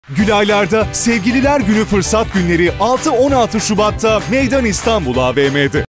Gülaylar'da Sevgililer Günü fırsat günleri 6-16 Şubat'ta Meydan İstanbul AVM'de.